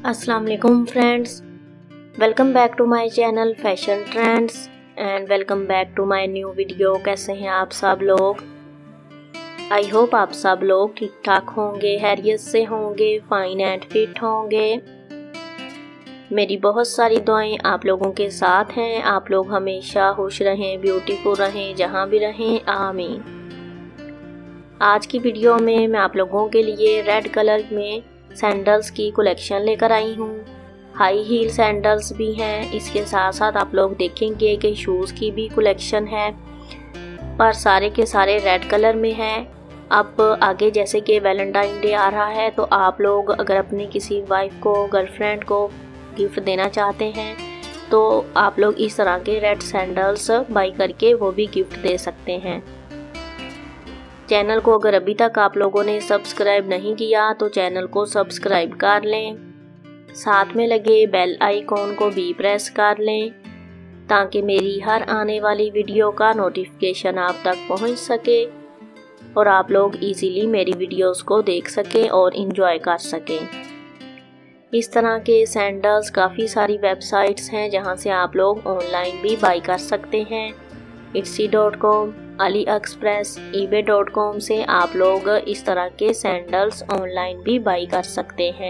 अस्सलाम वालेकुम friends, welcome back to my channel fashion trends and welcome back to my new video. कैसे हैं आप सब लोग? आई होप आप सब लोग ठीक ठाक होंगे, हैरियत से होंगे, फाइन एंड फिट होंगे। मेरी बहुत सारी दुआएं आप लोगों के साथ हैं। आप लोग हमेशा खुश रहें, ब्यूटीफुल रहें, जहां भी रहें, आमीन। आज की वीडियो में मैं आप लोगों के लिए रेड कलर में सैंडल्स की कलेक्शन लेकर आई हूँ। हाई हील सैंडल्स भी हैं, इसके साथ साथ आप लोग देखेंगे कि शूज़ की भी कलेक्शन है, पर सारे के सारे रेड कलर में हैं। अब आगे जैसे कि वैलेंटाइन डे आ रहा है, तो आप लोग अगर अपनी किसी वाइफ को, गर्लफ्रेंड को गिफ्ट देना चाहते हैं तो आप लोग इस तरह के रेड सैंडल्स बाई करके वो भी गिफ्ट दे सकते हैं। चैनल को अगर अभी तक आप लोगों ने सब्सक्राइब नहीं किया तो चैनल को सब्सक्राइब कर लें, साथ में लगे बेल आइकॉन को भी प्रेस कर लें ताकि मेरी हर आने वाली वीडियो का नोटिफिकेशन आप तक पहुंच सके और आप लोग इजीली मेरी वीडियोस को देख सकें और एंजॉय कर सकें। इस तरह के सैंडल्स काफ़ी सारी वेबसाइट्स हैं जहां से आप लोग ऑनलाइन भी बाई कर सकते हैं। etsy.com, AliExpress, eBay.com से आप लोग इस तरह के सैंडल्स ऑनलाइन भी बाई कर सकते हैं।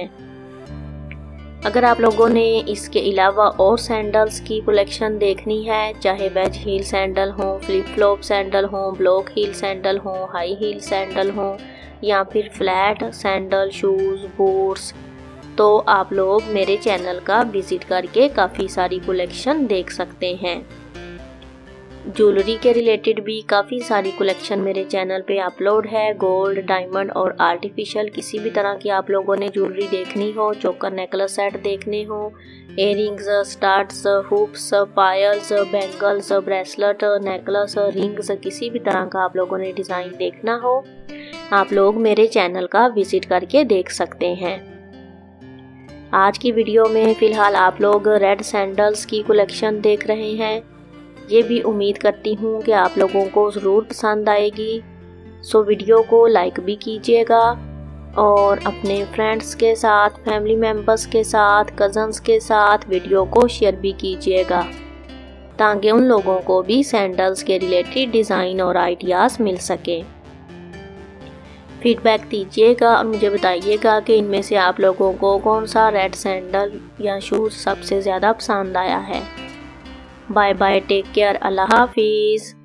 अगर आप लोगों ने इसके अलावा और सैंडल्स की कलेक्शन देखनी है, चाहे वेज हील सैंडल हो, फ्लिप फ्लॉप सैंडल हो, ब्लॉक हील सैंडल हो, हाई हील सैंडल हो या फिर फ्लैट सैंडल, शूज़, बूट्स, तो आप लोग मेरे चैनल का विजिट करके काफ़ी सारी कलेक्शन देख सकते हैं। ज्वेलरी के रिलेटेड भी काफ़ी सारी कलेक्शन मेरे चैनल पे अपलोड है। गोल्ड, डायमंड और आर्टिफिशियल किसी भी तरह की आप लोगों ने ज्वेलरी देखनी हो, चोकर नेकलेस सेट देखने हो, इयररिंग्स, स्टाड्स, हुप्स, पायल्स, बैंगल्स, ब्रेसलेट, नेकलेस, रिंग्स, किसी भी तरह का आप लोगों ने डिज़ाइन देखना हो, आप लोग मेरे चैनल का विजिट करके देख सकते हैं। आज की वीडियो में फ़िलहाल आप लोग रेड सैंडल्स की कलेक्शन देख रहे हैं। ये भी उम्मीद करती हूँ कि आप लोगों को ज़रूर पसंद आएगी। सो वीडियो को लाइक भी कीजिएगा और अपने फ्रेंड्स के साथ, फैमिली मेम्बर्स के साथ, कज़न्स के साथ वीडियो को शेयर भी कीजिएगा ताकि उन लोगों को भी सैंडल्स के रिलेटेड डिज़ाइन और आइडियाज़ मिल सके। फीडबैक दीजिएगा और मुझे बताइएगा कि इनमें से आप लोगों को कौन सा रेड सैंडल या शूज़ सबसे ज़्यादा पसंद आया है। बाय बाय, टेक केयर, अल्लाह हाफिज़।